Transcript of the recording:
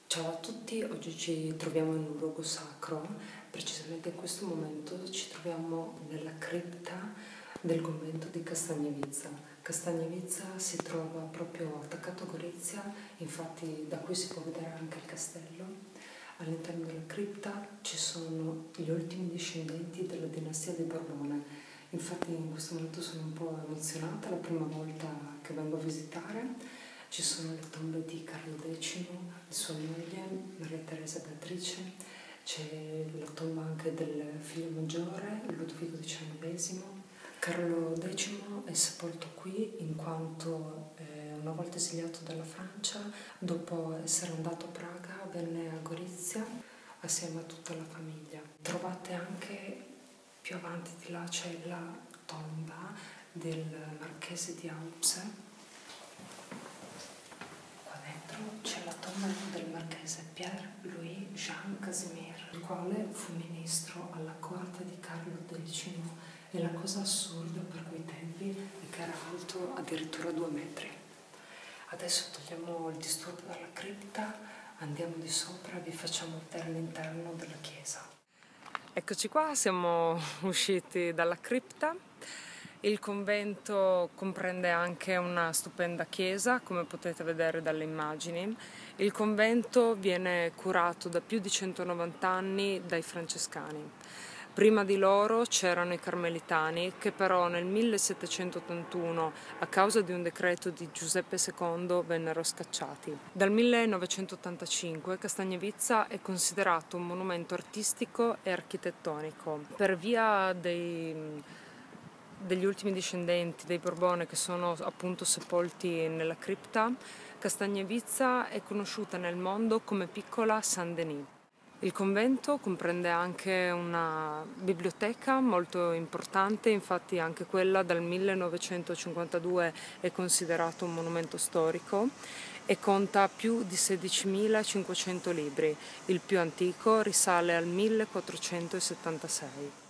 Ciao a tutti, oggi ci troviamo in un luogo sacro, precisamente in questo momento ci troviamo nella cripta del convento di Castagneviza. Castagneviza si trova proprio attaccato a Gorizia, infatti da qui si può vedere anche il castello. All'interno della cripta ci sono gli ultimi discendenti della dinastia di Borbone. Infatti in questo momento sono un po' emozionata, è la prima volta che vengo a visitare. Ci sono le tombe di Carlo X, di sua moglie, Maria Teresa Beatrice, c'è la tomba anche del figlio maggiore, Ludovico XIX. Carlo X è sepolto qui in quanto una volta esiliato dalla Francia, dopo essere andato a Praga, venne a Gorizia assieme a tutta la famiglia. Trovate anche più avanti di là c'è la tomba del marchese di Aupse. C'è la tomba del marchese Pierre-Louis Jean Casimir, il quale fu ministro alla corte di Carlo X, e la cosa assurda per quei tempi è che era alto addirittura 2 metri. Adesso togliamo il disturbo dalla cripta, andiamo di sopra e vi facciamo vedere l'interno della chiesa. Eccoci qua, siamo usciti dalla cripta. Il convento comprende anche una stupenda chiesa, come potete vedere dalle immagini. Il convento viene curato da più di 190 anni dai francescani. Prima di loro c'erano i carmelitani, che però nel 1781, a causa di un decreto di Giuseppe II, vennero scacciati. Dal 1985 Castagneviza è considerato un monumento artistico e architettonico. Per via degli ultimi discendenti dei Borbone, che sono appunto sepolti nella cripta, Castagneviza è conosciuta nel mondo come piccola Saint-Denis. Il convento comprende anche una biblioteca molto importante, infatti anche quella dal 1952 è considerato un monumento storico e conta più di 16.500 libri. Il più antico risale al 1476.